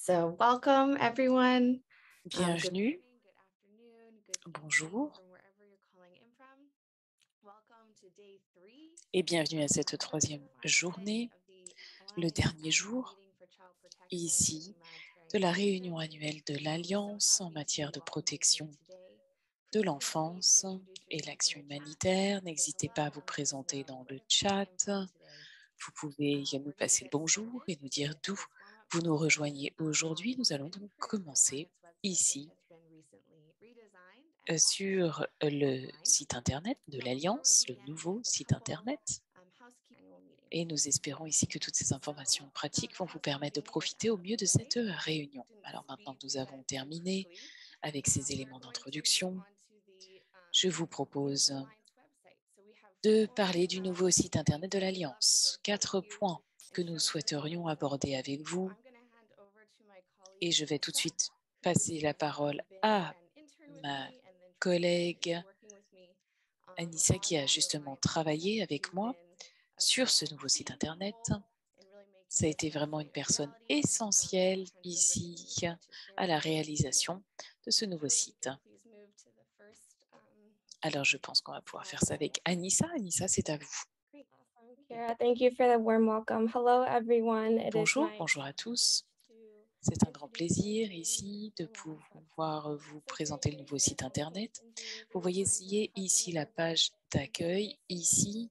So, welcome everyone. Good Bienvenue, morning, good afternoon, good evening bonjour from wherever you're calling in from. Welcome to day three et bienvenue à cette troisième and final day journée, of the le Alliance dernier Annual jour, Meeting for Child Protection and ici, de Humanitarian la réunion Assistance. annuelle de We're so l'Alliance en happy to matière de welcome you here protection today. de Please feel free to l'enfance introduce et yourself in l'action the chat. humanitaire. Say N'hésitez pas à hello vous and let us présenter know dans where le you're calling in chat. from today. Vous pouvez nous We're going to passer le get bonjour started et nous dire with d'où this warm-up vous nous message. rejoignez aujourd'hui. Nous We've allons donc improved commencer Alliance website, which ici has been recently redesigned and also sur le online. site internet de Now, before we l'Alliance, le begin, we nouveau have a site couple internet. housekeeping annual meeting. Et nous espérons ici que toutes ces So, informations now pratiques that vont vous permettre de housekeeping is profiter au out of mieux the de way, cette réunion. to Alors maintenant speed que nous avons ahead terminé quickly, avec ces we're éléments going to move d'introduction, on to the je vous new propose Alliance website. So we have de four parler du nouveau site internet points de that we'd love to go l'Alliance. through with 4 you points and que nous show you the new souhaiterions facility. aborder avec So vous. I'm going to hand over to my colleague Et je vais tout de Anissa, suite who passer la has parole been à an intern with ma me and then transitioned into collègue working with me Anissa qui on a the new justement Alliance website. travaillé avec She's moi been a sur ce nouveau site key internet. role in really making Ça a this été vraiment une website a personne reality. So I'll essentielle hand it over to ici Anissa to share à with la you. réalisation de ce nouveau Julie, you site. can please move to the first Alors, je pense qu'on va pouvoir faire slide. ça avec Anissa. Anissa, c'est à vous. Great. Awesome, Kara. Thank you for the warm welcome. Hello, everyone. It is Bonjour, my bonjour à privilege tous. to C'est un grand introduce and plaisir show you the ici de new Alliance website. pouvoir vous So if you're présenter le nouveau interested, site I'll point internet. and Julie Vous will voyez find where hovering ici la over page the d'accueil. vacancies Ici,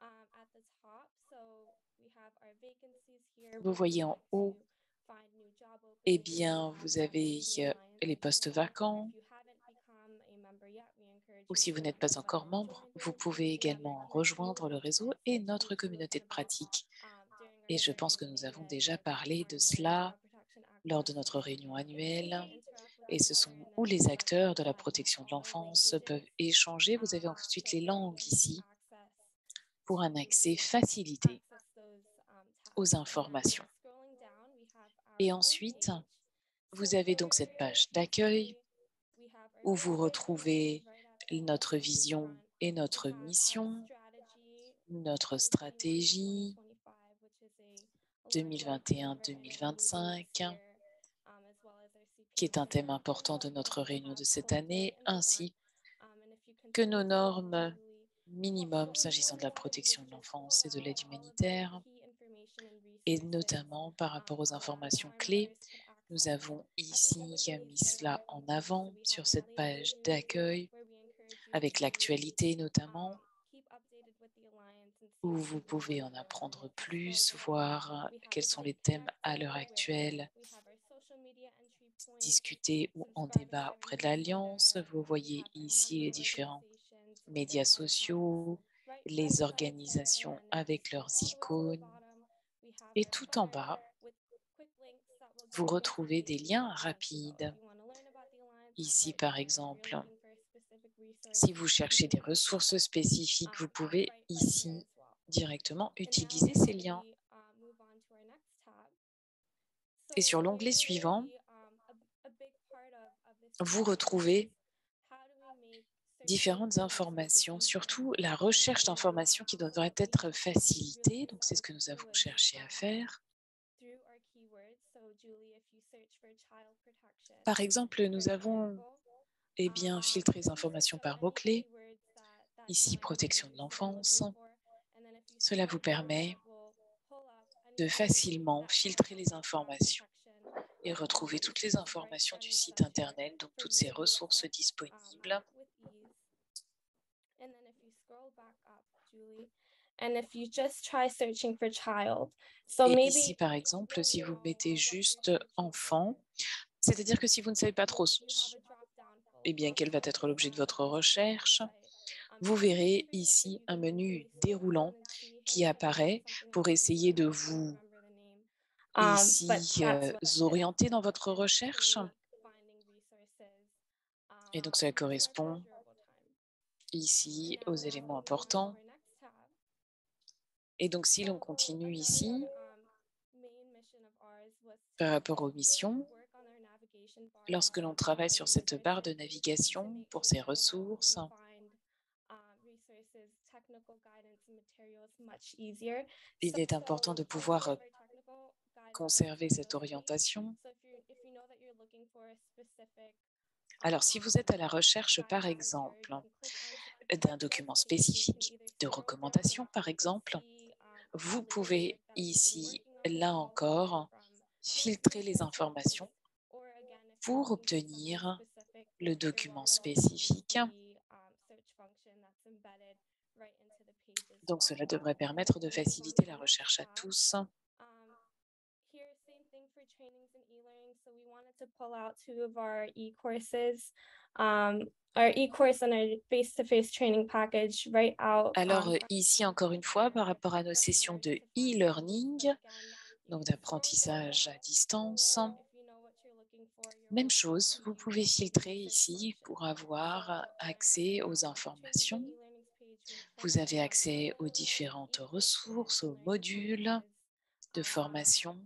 at the top. So we have our vacancies here vous where you voyez would en like haut, to find new job eh openings that we bien, have vous avez in the Alliance. les postes vacants. If you haven't become a member yet, we encourage Ou you si vous to n'êtes pas encore membre, join the vous pouvez vacancy on our également rejoindre le community réseau and et start to notre meet some of communauté the de events pratique. during our Et je pense second que nous meeting avons today, déjà such as parlé de finalizing cela Child Protection Act lors de notre processes, réunion beginning to annuelle. interact with Et each ce other, sont and où then les acteurs de la starting to protection de all the l'enfance peuvent languages. échanger. Vous avez ensuite So les langues everyone can ici access pour un to accès facilité access those aux tabs. And then informations. scrolling down, we have our Et ensuite, homepage. vous So avez donc cette here page you'll d'accueil see we have our où vous vision, which is retrouvez right at notre the vision front. et We notre have our mission, strategy notre 2021 to stratégie 2025, which is a large item of our annual meeting this 2021-2025, year, as well as our qui CPA est un thème training, which important we de notre also réunion de have cette posted année, in the front. ainsi And if you que nos continue scrolling, normes Julie will minimum s'agissant de slowly la but protection steadily de just l'enfance pull et de out l'aide all of the humanitaire, key information and et resources notamment par rapport aux that informations our clés. members could Nous access avons every ici couple days mis during cela our en meetings. So avant we have sur our cette latest page news d'accueil, where we encourage you avec to l'actualité notamment, keep updated with the Alliance and où see what vous is new pouvez and en current. And apprendre if you scroll plus, down, voir we have quels a sont les Stay thèmes à l'heure Connected where actuelle, we have our social media entry points, discuter ou en subscribing débat to our auprès de l'Alliance. newsletter. Vous We voyez have our ici les member différents organizations with their médias icons sociaux, right les beside each other. And organisations then if you avec scroll leurs all the way to the icônes. bottom, we have Et our tout en footer bas, with quick links that will vous direct you to retrouvez des places liens that you want to go. If rapides. you want to learn about the Alliance Ici, right par now, if you're exemple, looking for a specific resource, si vous you cherchez can des access ressources it spécifiques, vous pouvez right here ici as well. directement And now utiliser ces before liens. we move on to our next tab, Et so sur l'onglet really, suivant, Julie, a big part of this vous meeting is retrouvez how do we make searching différentes for resources informations, easier? surtout la recherche d'informations qui devraient We être really facilitées. Donc, c'est ce que spoke nous to avons was cherché à faire. through our keywords. So Julie, if you search for child protection, Par exemple, for nous avons example, filtré les really search informations up par any mots-clés. keywords that Ici, define what it protection de is that you're l'enfance. looking for. And then if you Cela scroll vous down, permet it will pull up any de keywords facilement that talk filtrer les about child informations protection. et retrouver Which toutes les is right informations front du and site center internet, donc for toutes you ces to ressources access disponibles. with ease. And then if you scroll back up, Julie, and if you just try searching for child, so Et ici, maybe par you don't exemple, really si vous know mettez what you're juste searching enfant, for, c'est-à-dire que si vous ne savez pas trop you have a drop down eh bien, quel va box être l'objet de votre that is on our recherche, website. vous It's easy verrez for you, so ici you un can menu easily scroll down déroulant and see, qui hey, I want apparaît something pour that's essayer similar. de I can't vous remember the name. But ici that's what it is. orienter dans votre And this can recherche. make finding resources Et donc, cela much more correspond pleasurable time. And ici aux now if éléments we move on to importants. our next tab. Et donc, si l'on So continue another ici, main mission of ours was par to rapport aux really missions, work on our navigation bar lorsque l'on for travaille our sur cette barre de resources to navigation make pour ces sure that we ressources, can find resources, technical guidance and materials much easier. il est important de I'll go pouvoir over technical guidance and conserver cette materials, Julie. orientation. So if you're Alors, si vous êtes à la recherche, par exemple, d'un document spécifique, de recommandation, par exemple, vous pouvez ici, là encore, filtrer les informations pour obtenir le document spécifique. Donc, cela devrait permettre de faciliter la recherche à tous. Here, same thing for trainings and e-learning. So we wanted to pull out two of our e-courses, our e-course and our face-to-face training package right out. Alors, ici, encore une fois, par rapport à nos sessions de e-learning, donc d'apprentissage à distance, même chose, vous pouvez filtrer ici pour avoir accès aux informations. Vous avez accès aux différentes ressources, aux modules de formation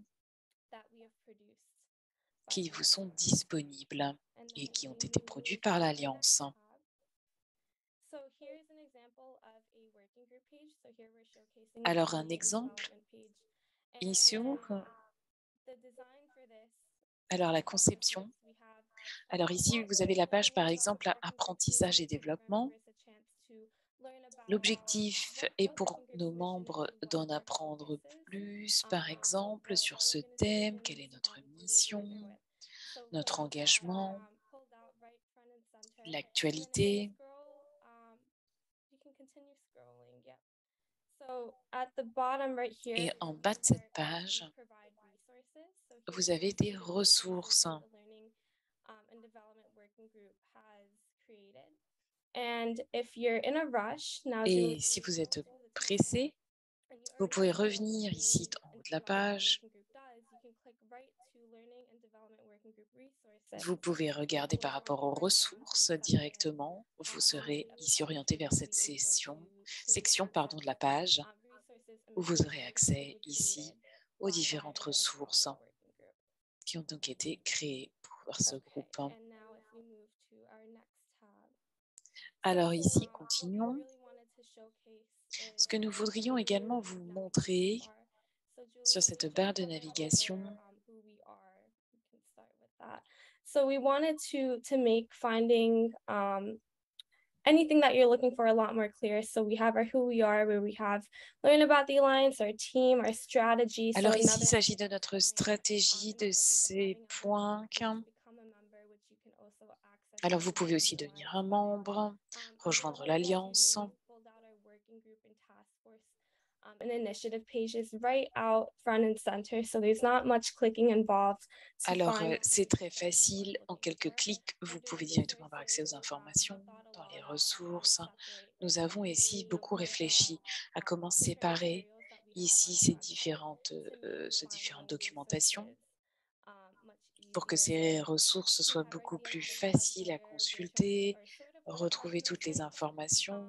qui vous sont disponibles et qui ont été produits par l'Alliance. Alors, un exemple, ici, alors la conception. Alors ici, vous avez la page, par exemple, apprentissage et développement. L'objectif est pour nos membres d'en apprendre plus, par exemple, sur ce thème, quelle est notre mission, notre engagement, l'actualité. Et en bas de cette page, vous avez des ressources. Et si vous êtes pressé, vous pouvez revenir ici en haut de la page. Vous pouvez regarder par rapport aux ressources directement. Vous serez ici orienté vers cette section de la page où vous aurez accès ici aux différentes ressources qui ont donc été créées pour ce groupe. Alors ici, continuons. Ce que nous voudrions également vous montrer sur cette barre de navigation. So we wanted to make finding anything that you're looking for a lot more clear. So we have our who we are, where we have learn about the Alliance, our team, our strategy. Alors ici, il s'agit de notre stratégie, de ces points. Alors vous pouvez aussi devenir un membre, rejoindre l'Alliance. Alors c'est très facile, en quelques clics, vous pouvez directement avoir accès aux informations dans les ressources. Nous avons ici beaucoup réfléchi à comment séparer ici ces différentes documentations pour que ces ressources soient beaucoup plus faciles à consulter, retrouver toutes les informations.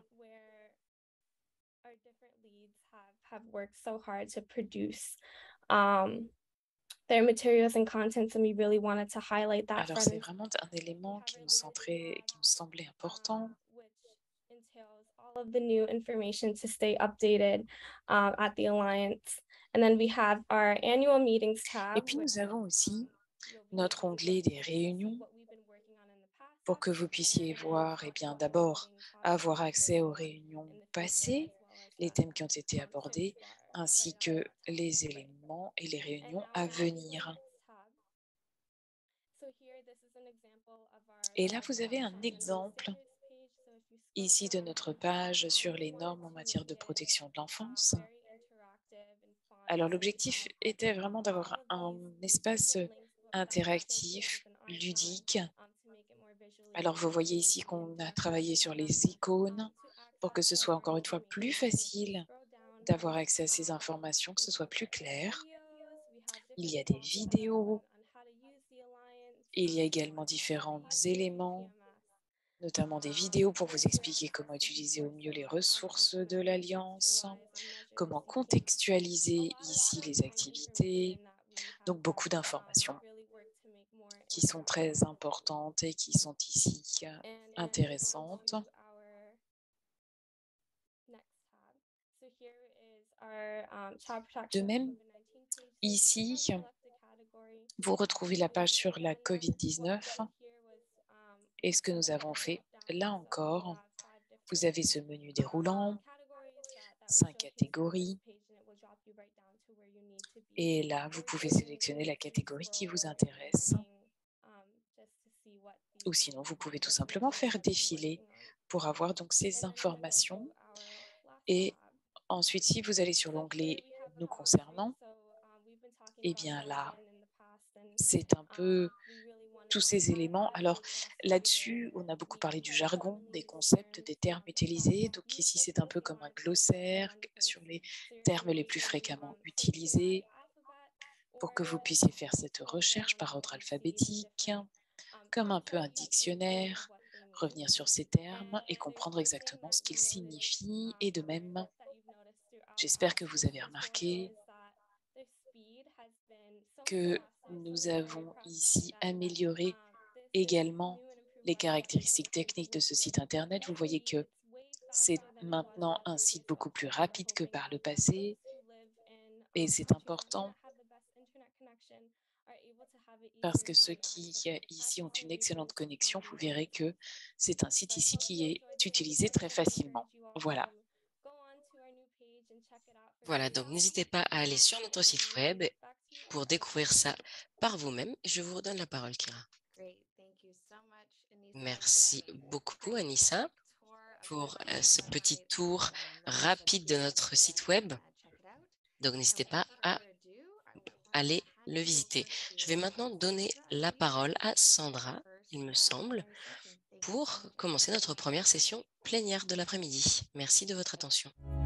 Their materials and contents, and we really wanted to highlight that. Alors c'est vraiment un élément qui nous semblait important. All of the new information to stay updated at the Alliance. And then we have our annual meetings tab. Et puis nous avons aussi notre onglet des réunions pour que vous puissiez voir, et bien d'abord avoir accès aux réunions passées, les thèmes qui ont été abordés, ainsi que les éléments et les réunions à venir. Et là, vous avez un exemple ici de notre page sur les normes en matière de protection de l'enfance. Alors, l'objectif était vraiment d'avoir un espace interactif, ludique. Alors, vous voyez ici qu'on a travaillé sur les icônes pour que ce soit encore une fois plus facile d'avoir accès à ces informations, que ce soit plus clair. Il y a des vidéos. Il y a également différents éléments, notamment des vidéos pour vous expliquer comment utiliser au mieux les ressources de l'Alliance, comment contextualiser ici les activités. Donc, beaucoup d'informations qui sont très importantes et qui sont ici intéressantes. De même, ici, Vous retrouvez la page sur la COVID-19 et ce que nous avons fait. Là encore, vous avez ce menu déroulant, 5 catégories, et là, vous pouvez sélectionner la catégorie qui vous intéresse. Ou sinon, vous pouvez tout simplement faire défiler pour avoir donc ces informations. Et ensuite, si vous allez sur l'onglet Nous concernant, eh bien là, c'est un peu tous ces éléments. Alors là-dessus, on a beaucoup parlé du jargon, des concepts, des termes utilisés. Donc ici, c'est un peu comme un glossaire sur les termes les plus fréquemment utilisés pour que vous puissiez faire cette recherche par ordre alphabétique, comme un peu un dictionnaire, revenir sur ces termes et comprendre exactement ce qu'ils signifient. Et de même, j'espère que vous avez remarqué que nous avons ici amélioré également les caractéristiques techniques de ce site Internet. Vous voyez que c'est maintenant un site beaucoup plus rapide que par le passé et c'est important parce que ceux qui ici ont une excellente connexion, vous verrez que c'est un site ici qui est utilisé très facilement. Voilà. Voilà, donc n'hésitez pas à aller sur notre site web pour découvrir ça par vous-même. Je vous redonne la parole, Kira. Merci beaucoup, Anissa, pour ce petit tour rapide de notre site web. Donc, n'hésitez pas à aller le visiter. Je vais maintenant donner la parole à Sandra, il me semble, pour commencer notre première session plénière de l'après-midi. Merci de votre attention.